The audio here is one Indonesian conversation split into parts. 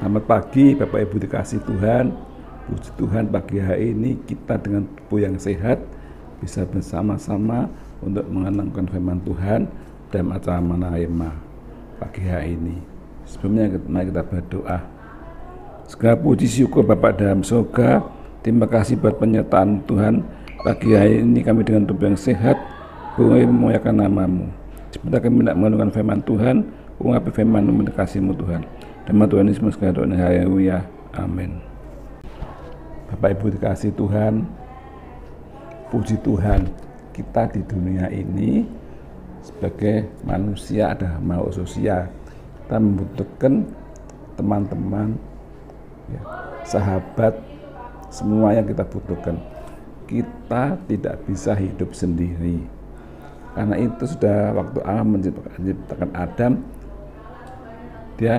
Selamat pagi Bapak Ibu dikasih Tuhan. Puji Tuhan pagi hari ini kita dengan tubuh yang sehat bisa bersama-sama untuk mengenangkan firman Tuhan dalam acara Manarema pagi hari ini. Sebelumnya mari kita berdoa. Segala puji syukur Bapak dalam surga, terima kasih buat penyertaan Tuhan. Pagi hari ini kami dengan tubuh yang sehat boleh memuliakan nama-Mu. Sebentar kami tidak mengenangkan firman Tuhan, ungkapi firman-Mu kasih-Mu Tuhan. Nama Tuhan Yesus Kristus, haleluya, amin. Bapak Ibu dikasih Tuhan, puji Tuhan, kita di dunia ini sebagai manusia ada makhluk sosial. Kita membutuhkan teman-teman, ya, sahabat, semua yang kita butuhkan. Kita tidak bisa hidup sendiri. Karena itu sudah waktu Allah menciptakan Adam, dia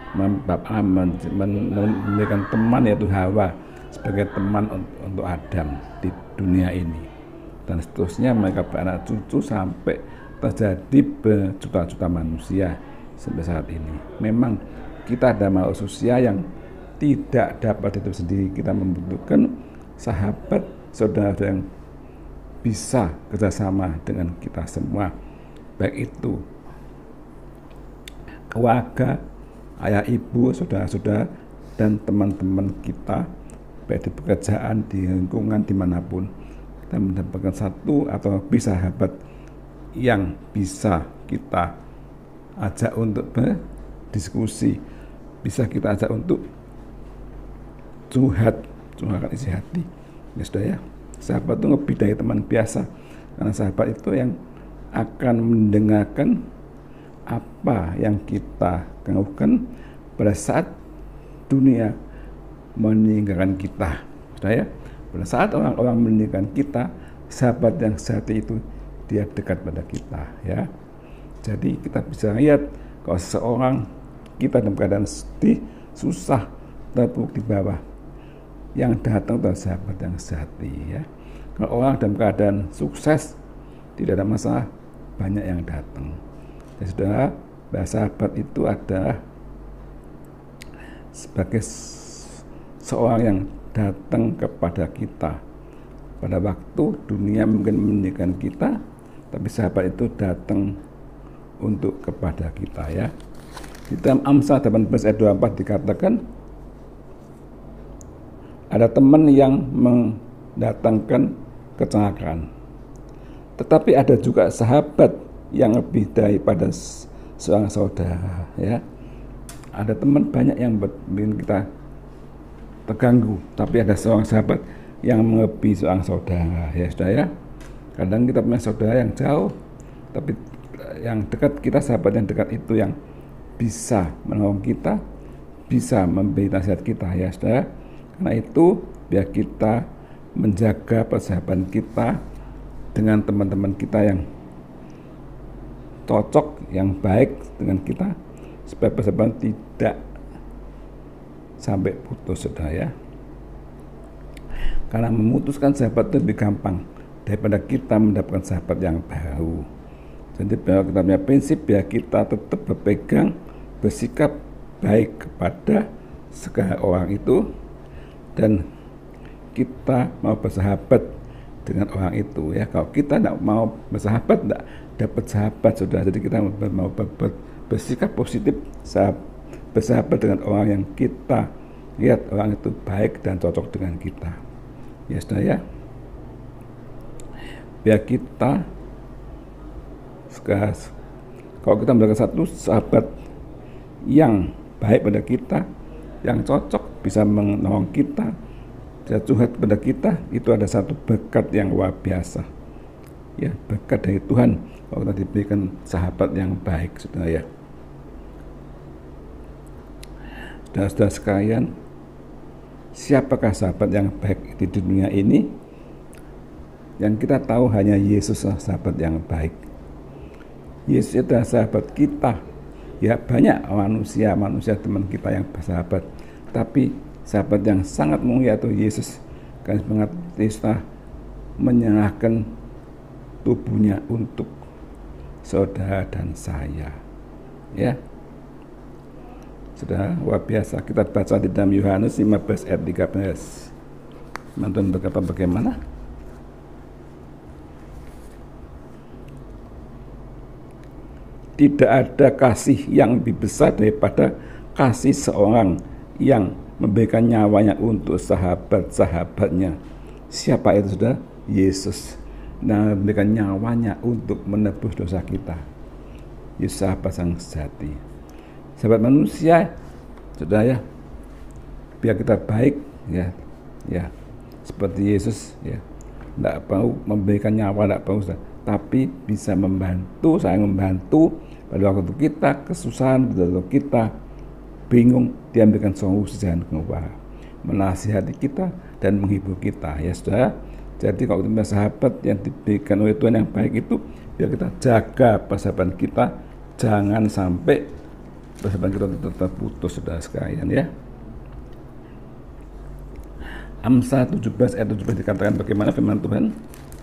memberikan teman yaitu Hawa sebagai teman untuk Adam di dunia ini, dan seterusnya mereka beranak cucu sampai terjadi berjuta-juta manusia sampai saat ini. Memang kita ada makhluk sosial yang tidak dapat hidup sendiri. Kita membutuhkan sahabat, saudara yang bisa kerjasama dengan kita semua, baik itu keluarga, ayah ibu, saudara-saudara, dan teman-teman kita, baik di pekerjaan, di lingkungan, dimanapun. Kita mendapatkan satu atau lebih sahabat yang bisa kita ajak untuk berdiskusi, bisa kita ajak untuk curhatkan isi hati. Ya sudah ya, sahabat itu lebih dari teman biasa, karena sahabat itu yang akan mendengarkan apa yang kita keluhkan pada saat dunia meninggalkan kita. Sudah ya, pada saat orang-orang meninggalkan kita, sahabat yang sejati itu dia dekat pada kita, ya. Jadi kita bisa lihat kalau seseorang kita dalam keadaan sedih, susah, terpuruk di bawah, yang datang adalah sahabat yang sejati, ya. Kalau orang dalam keadaan sukses, tidak ada masalah, banyak yang datang. Ya saudara, sahabat itu adalah sebagai seorang yang datang kepada kita pada waktu dunia mungkin meninggalkan kita, tapi sahabat itu datang untuk kepada kita, ya. Di dalam Amsal 18 ayat 24 dikatakan ada teman yang mendatangkan kecelakaan, tetapi ada juga sahabat yang lebih daripada seorang saudara, ya. Ada teman banyak yang bikin kita terganggu, tapi ada seorang sahabat yang melebihi seorang saudara, ya sudah ya. Kadang kita punya saudara yang jauh, tapi yang dekat kita, sahabat yang dekat itu yang bisa menolong kita, bisa memberi nasihat kita, ya sudah. Karena itu biar kita menjaga persahabatan kita dengan teman-teman kita yang cocok, yang baik dengan kita, supaya persahabatan tidak sampai putus, saudara, ya. Karena memutuskan sahabat itu lebih gampang daripada kita mendapatkan sahabat yang baru. Jadi bahwa kita punya prinsip ya, kita tetap berpegang, bersikap baik kepada segala orang itu, dan kita mau bersahabat dengan orang itu, ya. Kalau kita tidak mau bersahabat, tidak dapat sahabat, saudara. Jadi kita mau bersikap positif, bersahabat dengan orang yang kita lihat orang itu baik dan cocok dengan kita, ya saudara, ya. Biar kita kalau kita mendapatkan satu sahabat yang baik pada kita, yang cocok, bisa menolong kita, bisa curhat pada kita, itu ada satu berkat yang luar biasa, ya, berkat dari Tuhan kalau kita diberikan sahabat yang baik, saudara, ya. Saudara-saudara sekalian, siapakah sahabat yang baik di dunia ini? Yang kita tahu hanya Yesus sahabat yang baik. Yesus adalah sahabat kita. Ya, banyak manusia teman kita yang bersahabat, tapi sahabat yang sangat mulia itu Yesus. Karena semangat Yesus menyerahkan tubuhnya untuk saudara dan saya, ya. Sudah luar biasa. Kita baca di dalam Yohanes 15 ayat 13. Teman-teman berkata bagaimana? Tidak ada kasih yang lebih besar daripada kasih seorang yang memberikan nyawanya untuk sahabat-sahabatnya. Siapa itu, sudah? Yesus. Nah, memberikan nyawanya untuk menebus dosa kita. Yesus sahabat yang sejati. Sahabat manusia, sudah ya, biar kita baik, ya, seperti Yesus, ya, tidak mau memberikan nyawa, tidak mau, tapi bisa membantu, saling membantu pada waktu kita kesusahan, pada waktu kita bingung, dia memberikan solusi jalan keluar, menasihati kita dan menghibur kita, ya sudah. Jadi kalau kita sahabat yang diberikan oleh Tuhan yang baik itu, biar kita jaga persahabatan kita, jangan sampai persahabatan kita tetap putus, saudara sekalian, ya. Amsal 17 ayat 17 dikatakan bagaimana firman Tuhan?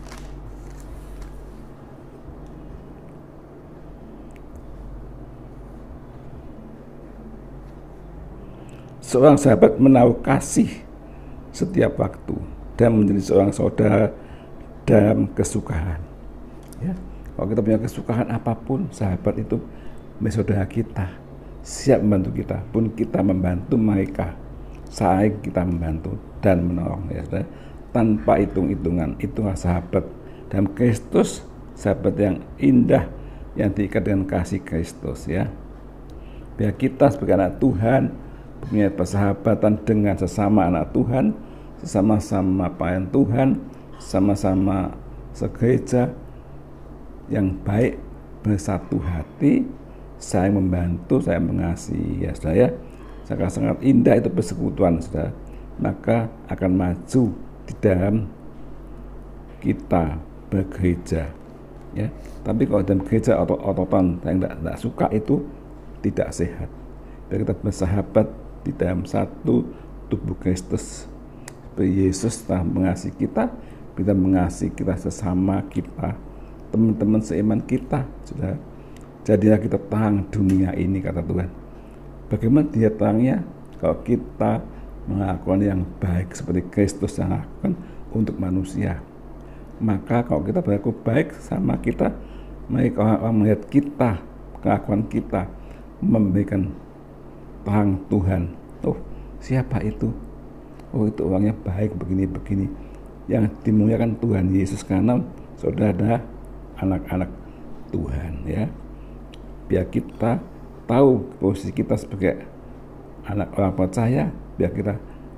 Seorang sahabat menaruh kasih setiap waktu dan menjadi seorang saudara dalam kesukaran. Ya, kalau kita punya kesukaran apapun, sahabat itu saudara kita, siap membantu kita, pun kita membantu mereka, saling kita membantu dan menolong, ya saudara, tanpa hitung-hitungan. Itulah sahabat dalam Kristus, sahabat yang indah yang diikat dengan kasih Kristus, ya. Biar kita sebagai anak Tuhan punya persahabatan dengan sesama anak Tuhan, sama-sama pelayan Tuhan, sama-sama segereja yang baik, bersatu hati, saya membantu, saya mengasihi, ya saudara, ya. Sangat-sangat indah itu persekutuan, saudara. Maka akan maju di dalam kita bergereja, ya. Tapi kalau dalam gereja otot-ototan yang tidak suka, itu tidak sehat. Biar kita bersahabat di dalam satu tubuh Kristus. Yesus telah mengasihi kita, kita mengasihi kita sesama kita, teman-teman seiman kita, sudah. Jadilah kita terang dunia ini, kata Tuhan. Bagaimana dia terangnya? Kalau kita melakukan yang baik seperti Kristus yang lakukan untuk manusia. Maka kalau kita berlaku baik sama kita, mereka orang melihat kita, kelakuan kita, memberikan terang Tuhan. Oh, siapa itu? Oh, itu orangnya baik begini-begini. Yang dimuliakan Tuhan Yesus karena saudara anak-anak Tuhan, ya. Biar kita tahu posisi kita sebagai anak orang percaya, biar kita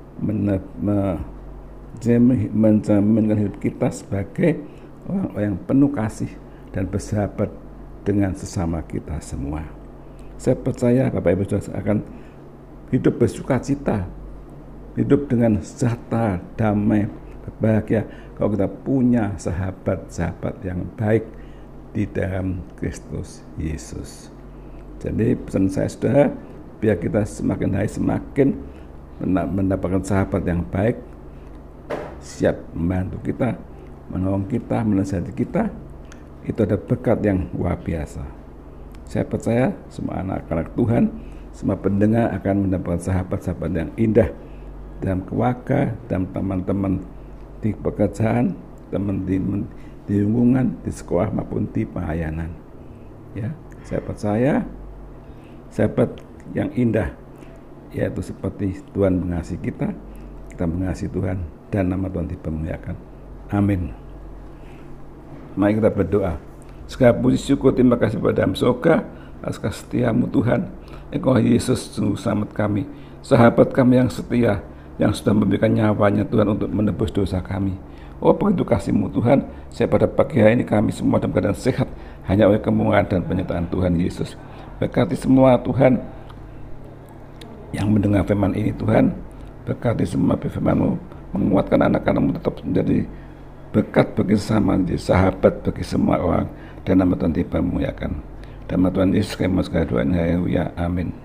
mencerminkan hidup kita sebagai orang yang penuh kasih dan bersahabat dengan sesama kita semua. Saya percaya Bapak Ibu Saudara akan hidup bersukacita, hidup dengan sejahtera, damai, berbahagia kalau kita punya sahabat-sahabat yang baik di dalam Kristus Yesus. Jadi pesan saya, saudara, biar kita semakin hari semakin mendapatkan sahabat yang baik, siap membantu kita, menolong kita, menasihati kita. Itu ada berkat yang luar biasa. Saya percaya semua anak-anak Tuhan, semua pendengar akan mendapatkan sahabat-sahabat yang indah dalam keluarga, dalam teman-teman di pekerjaan, teman-teman di lingkungan, di sekolah maupun di pelayanan. Ya, saya percaya sahabat yang indah, yaitu seperti Tuhan mengasihi kita mengasihi Tuhan, dan nama Tuhan dipermuliakan. Amin. Mari kita berdoa. Segala puji syukur terima kasih pada surga atas kesetiamu Tuhan. Engkau Yesus sungguh selamat kami, sahabat kami yang setia, yang sudah memberikan nyawanya Tuhan untuk menebus dosa kami. Oh, begitu kasih-Mu Tuhan, saya pada pagi hari ini kami semua dalam keadaan sehat hanya oleh kemurahan dan penyertaan Tuhan Yesus. Berkati semua Tuhan yang mendengar firman ini Tuhan, berkati semua firman-Mu, menguatkan anak-anak-Mu tetap menjadi berkat bagi sesama, menjadi sahabat bagi semua orang, dan nama Tuhan dipermuliakan. Dan nama Tuhan Yesus kami sekalian doanya, haleluya, amin.